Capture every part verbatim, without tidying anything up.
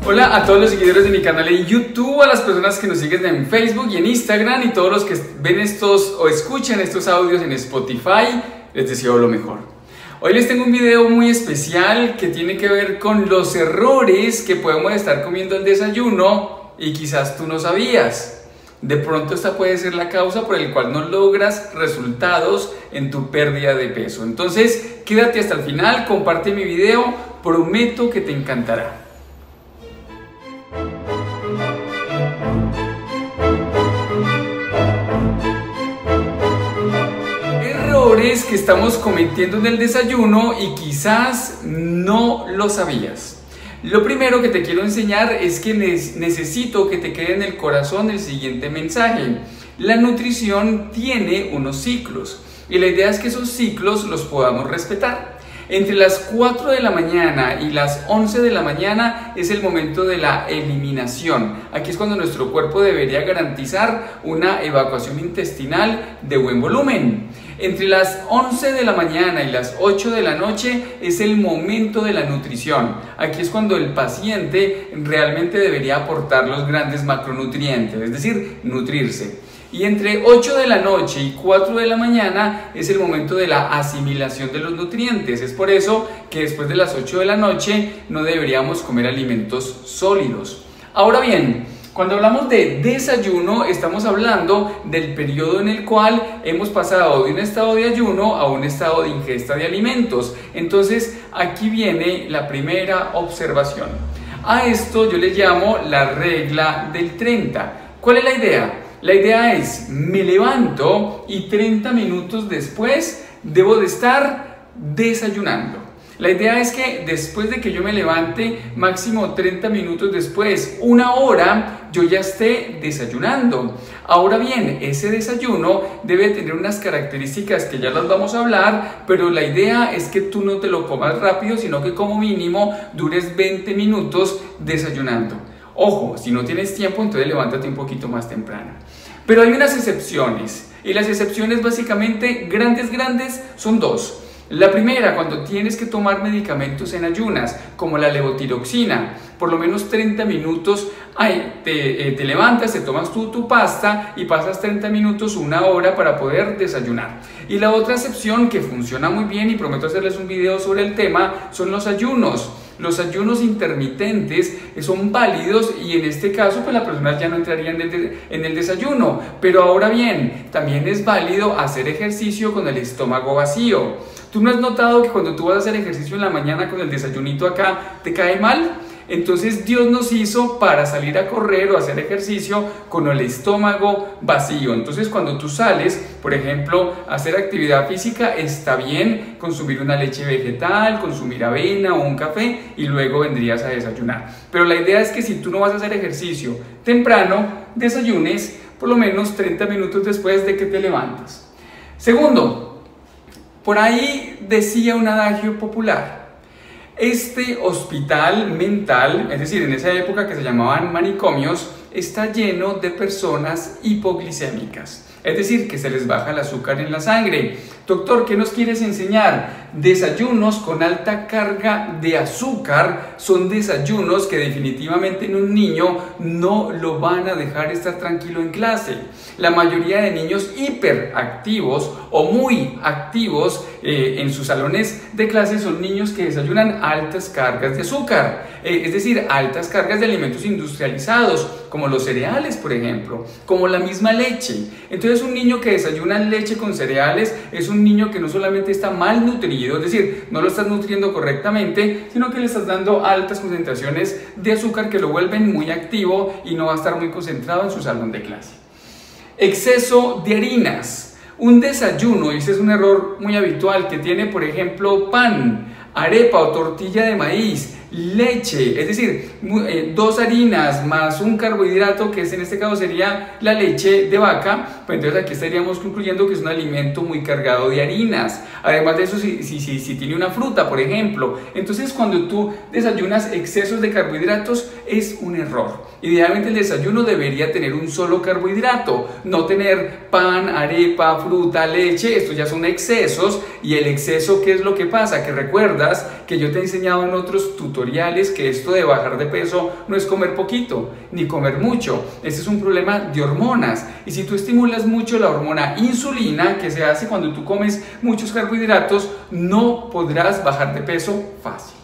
Hola a todos los seguidores de mi canal en YouTube, a las personas que nos siguen en Facebook y en Instagram y todos los que ven estos o escuchan estos audios en Spotify, les deseo lo mejor. Hoy les tengo un video muy especial que tiene que ver con los errores que podemos estar comiendo al desayuno y quizás tú no sabías. De pronto esta puede ser la causa por la cual no logras resultados en tu pérdida de peso. Entonces quédate hasta el final, comparte mi video, prometo que te encantará. Errores que estamos cometiendo en el desayuno y quizás no lo sabías. Lo primero que te quiero enseñar es que necesito que te quede en el corazón el siguiente mensaje. La nutrición tiene unos ciclos y la idea es que esos ciclos los podamos respetar. Entre las cuatro de la mañana y las once de la mañana es el momento de la eliminación. Aquí es cuando nuestro cuerpo debería garantizar una evacuación intestinal de buen volumen. Entre las once de la mañana y las ocho de la noche es el momento de la nutrición. Aquí es cuando el paciente realmente debería aportar los grandes macronutrientes, es decir, nutrirse. Y entre ocho de la noche y cuatro de la mañana es el momento de la asimilación de los nutrientes. Es por eso que después de las ocho de la noche no deberíamos comer alimentos sólidos. Ahora bien, cuando hablamos de desayuno, estamos hablando del periodo en el cual hemos pasado de un estado de ayuno a un estado de ingesta de alimentos. Entonces, aquí viene la primera observación. A esto yo le llamo la regla del treinta. ¿Cuál es la idea? La idea es, me levanto y treinta minutos después debo de estar desayunando. La idea es que después de que yo me levante, máximo treinta minutos después, una hora, yo ya esté desayunando. Ahora bien, ese desayuno debe tener unas características que ya las vamos a hablar, pero la idea es que tú no te lo comas rápido, sino que como mínimo dures veinte minutos desayunando. Ojo, si no tienes tiempo, entonces levántate un poquito más temprano. Pero hay unas excepciones, y las excepciones básicamente grandes, grandes, son dos. La primera, cuando tienes que tomar medicamentos en ayunas, como la levotiroxina, por lo menos treinta minutos, ay, te, eh, te levantas, te tomas tú tu pasta y pasas treinta minutos, una hora para poder desayunar. Y la otra excepción que funciona muy bien y prometo hacerles un video sobre el tema, son los ayunos. Los ayunos intermitentes son válidos y en este caso pues las personas ya no entrarían en el, en el desayuno. Pero ahora bien, también es válido hacer ejercicio con el estómago vacío. ¿Tú no has notado que cuando tú vas a hacer ejercicio en la mañana con el desayunito acá te cae mal? Entonces Dios nos hizo para salir a correr o hacer ejercicio con el estómago vacío. Entonces cuando tú sales, por ejemplo, a hacer actividad física, está bien consumir una leche vegetal, consumir avena o un café y luego vendrías a desayunar. Pero la idea es que si tú no vas a hacer ejercicio temprano, desayunes por lo menos treinta minutos después de que te levantas. Segundo, por ahí decía un adagio popular. Este hospital mental, es decir, en esa época que se llamaban manicomios, está lleno de personas hipoglicémicas, es decir, que se les baja el azúcar en la sangre. Doctor, ¿qué nos quieres enseñar? Desayunos con alta carga de azúcar son desayunos que definitivamente en un niño no lo van a dejar estar tranquilo en clase. La mayoría de niños hiperactivos o muy activos eh, en sus salones de clase son niños que desayunan altas cargas de azúcar, eh, es decir, altas cargas de alimentos industrializados, como los cereales, por ejemplo, como la misma leche. Entonces un niño que desayuna leche con cereales es un niño que no solamente está mal nutrido, es decir, no lo estás nutriendo correctamente, sino que le estás dando altas concentraciones de azúcar que lo vuelven muy activo y no va a estar muy concentrado en su salón de clase. Exceso de harinas. Un desayuno, y ese es un error muy habitual, que tiene, por ejemplo, pan, arepa o tortilla de maíz, leche, es decir, eh, dos harinas más un carbohidrato, que es, en este caso sería la leche de vaca, pues entonces aquí estaríamos concluyendo que es un alimento muy cargado de harinas. Además de eso, si, si, si, si tiene una fruta, por ejemplo, entonces cuando tú desayunas excesos de carbohidratos es un error. Idealmente el desayuno debería tener un solo carbohidrato, no tener pan, arepa, fruta, leche. Estos ya son excesos. Y el exceso, ¿qué es lo que pasa? Que recuerdas que yo te he enseñado en otros tutoriales tutoriales que esto de bajar de peso no es comer poquito, ni comer mucho. Este es un problema de hormonas. Y si tú estimulas mucho la hormona insulina, que se hace cuando tú comes muchos carbohidratos, no podrás bajar de peso fácil.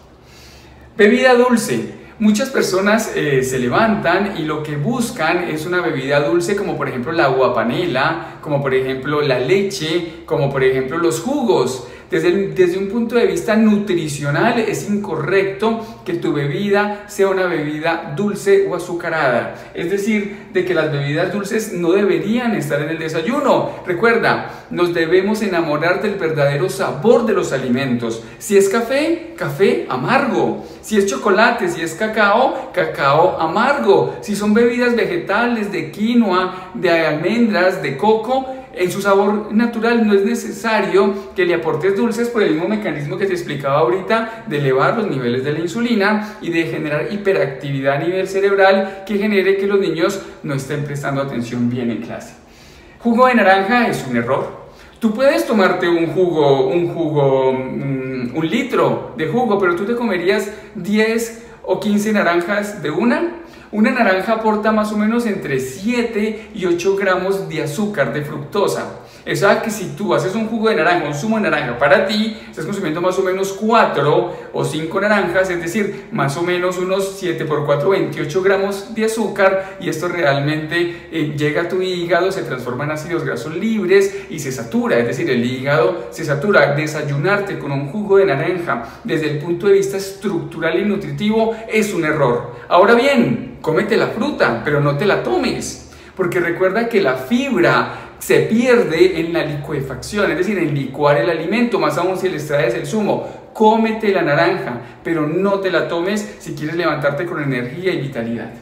Bebida dulce. Muchas personas eh, se levantan y lo que buscan es una bebida dulce, como por ejemplo la agua panela, como por ejemplo la leche, como por ejemplo los jugos. Desde, desde un punto de vista nutricional es incorrecto que tu bebida sea una bebida dulce o azucarada. Es decir, de que las bebidas dulces no deberían estar en el desayuno. Recuerda, nos debemos enamorar del verdadero sabor de los alimentos. Si es café, café amargo. Si es chocolate, si es cacao, cacao amargo. Si son bebidas vegetales de quinoa, de almendras, de coco, en su sabor natural no es necesario que le aportes dulces por el mismo mecanismo que te explicaba ahorita de elevar los niveles de la insulina y de generar hiperactividad a nivel cerebral que genere que los niños no estén prestando atención bien en clase. Jugo de naranja es un error. Tú puedes tomarte un jugo, un jugo, un, un litro de jugo, pero tú te comerías diez o quince naranjas de una. Una naranja aporta más o menos entre siete y ocho gramos de azúcar, de fructosa. O sea que si tú haces un jugo de naranja, un zumo de naranja para ti, estás consumiendo más o menos cuatro o cinco naranjas, es decir, más o menos unos siete por cuatro, veintiocho gramos de azúcar, y esto realmente eh, llega a tu hígado, se transforma en ácidos grasos libres y se satura, es decir, el hígado se satura. Desayunarte con un jugo de naranja desde el punto de vista estructural y nutritivo es un error. Ahora bien, cómete la fruta, pero no te la tomes, porque recuerda que la fibra se pierde en la licuefacción, es decir, en licuar el alimento, más aún si le extraes el zumo. Cómete la naranja, pero no te la tomes si quieres levantarte con energía y vitalidad.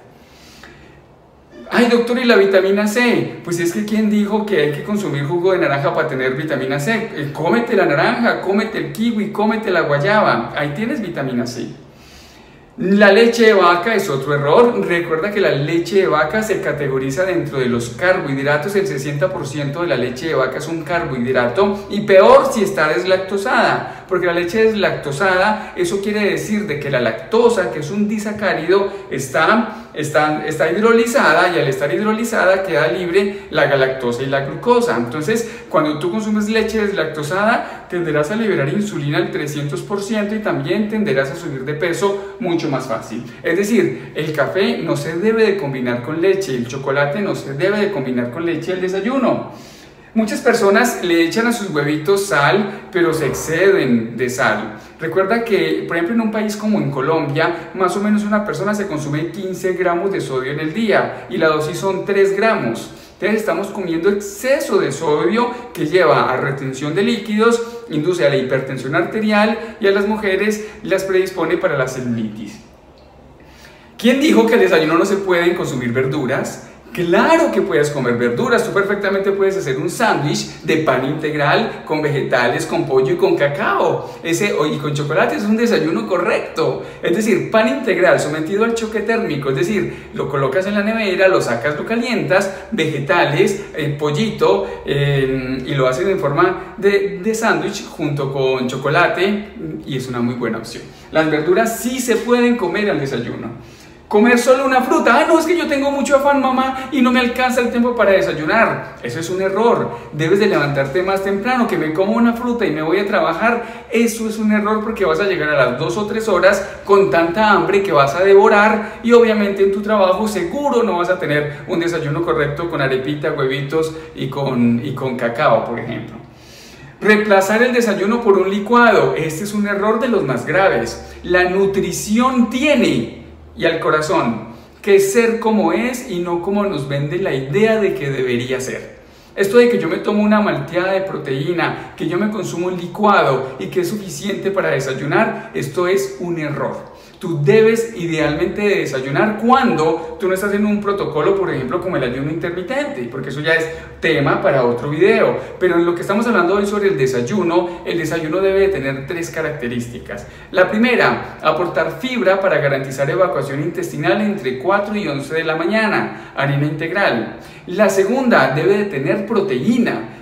Ay, doctor, ¿y la vitamina C? Pues es que ¿quién dijo que hay que consumir jugo de naranja para tener vitamina C? Eh, cómete la naranja, cómete el kiwi, cómete la guayaba, ahí tienes vitamina C. La leche de vaca es otro error. Recuerda que la leche de vaca se categoriza dentro de los carbohidratos. El sesenta por ciento de la leche de vaca es un carbohidrato, y peor si está deslactosada, porque la leche deslactosada, eso quiere decir de que la lactosa, que es un disacárido, está, está, está hidrolizada, y al estar hidrolizada queda libre la galactosa y la glucosa. Entonces, cuando tú consumes leche deslactosada, tenderás a liberar insulina al trescientos por ciento y también tenderás a subir de peso mucho más fácil. Es decir, el café no se debe de combinar con leche, el chocolate no se debe de combinar con leche al desayuno. Muchas personas le echan a sus huevitos sal, pero se exceden de sal. Recuerda que, por ejemplo, en un país como en Colombia, más o menos una persona se consume quince gramos de sodio en el día, y la dosis son tres gramos. Entonces estamos comiendo exceso de sodio que lleva a retención de líquidos, induce a la hipertensión arterial y a las mujeres las predispone para la celulitis. ¿Quién dijo que al desayuno no se pueden consumir verduras? Claro que puedes comer verduras. Tú perfectamente puedes hacer un sándwich de pan integral con vegetales, con pollo y con cacao. Ese, y con chocolate es un desayuno correcto. Es decir, pan integral sometido al choque térmico, es decir, lo colocas en la nevera, lo sacas, lo calientas, vegetales, eh, pollito, eh, y lo haces en forma de, de sándwich junto con chocolate, y es una muy buena opción. Las verduras sí se pueden comer al desayuno. Comer solo una fruta. Ah, no, es que yo tengo mucho afán, mamá, y no me alcanza el tiempo para desayunar. Eso es un error. Debes de levantarte más temprano, que me como una fruta y me voy a trabajar. Eso es un error, porque vas a llegar a las dos o tres horas con tanta hambre que vas a devorar, y obviamente en tu trabajo seguro no vas a tener un desayuno correcto con arepita, huevitos y con, y con cacao, por ejemplo. Reemplazar el desayuno por un licuado. Este es un error de los más graves. La nutrición tiene, y al corazón, que ser como es y no como nos vende la idea de que debería ser. Esto de que yo me tomo una malteada de proteína, que yo me consumo un licuado y que es suficiente para desayunar, esto es un error. Tú debes idealmente de desayunar cuando tú no estás en un protocolo, por ejemplo, como el ayuno intermitente, porque eso ya es tema para otro video. Pero en lo que estamos hablando hoy sobre el desayuno, el desayuno debe de tener tres características. La primera, aportar fibra para garantizar evacuación intestinal entre cuatro y once de la mañana, harina integral. La segunda, debe de tener proteína,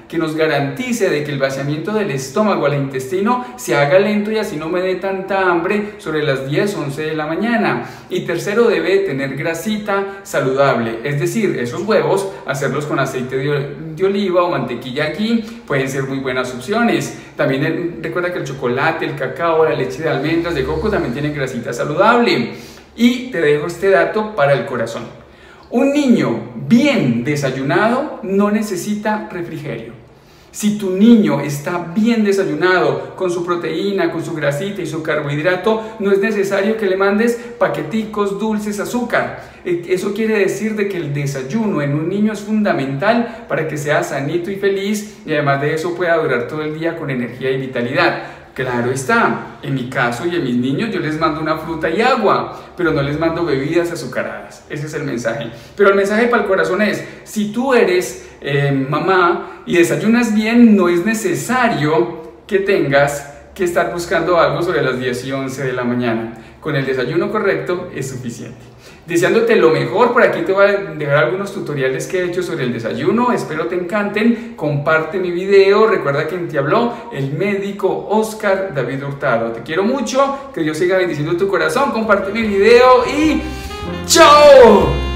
que nos garantice de que el vaciamiento del estómago al intestino se haga lento y así no me dé tanta hambre sobre las diez o once de la mañana. Y tercero, debe tener grasita saludable, es decir, esos huevos, hacerlos con aceite de, de oliva o mantequilla ghee, pueden ser muy buenas opciones. También recuerda que el chocolate, el cacao, la leche de almendras, de coco también tienen grasita saludable. Y te dejo este dato para el corazón. Un niño bien desayunado no necesita refrigerio. Si tu niño está bien desayunado, con su proteína, con su grasita y su carbohidrato, no es necesario que le mandes paqueticos, dulces, azúcar. Eso quiere decir de que el desayuno en un niño es fundamental para que sea sanito y feliz, y además de eso pueda durar todo el día con energía y vitalidad. Claro está, en mi caso y en mis niños yo les mando una fruta y agua, pero no les mando bebidas azucaradas. Ese es el mensaje. Pero el mensaje para el corazón es, si tú eres eh, mamá y desayunas bien, no es necesario que tengas que estar buscando algo sobre las diez y once de la mañana. Con el desayuno correcto es suficiente. Deseándote lo mejor, por aquí te voy a dejar algunos tutoriales que he hecho sobre el desayuno, espero te encanten, comparte mi video, recuerda quien te habló, el médico Oscar David Hurtado. Te quiero mucho, que Dios siga bendiciendo tu corazón, comparte mi video y ¡chao!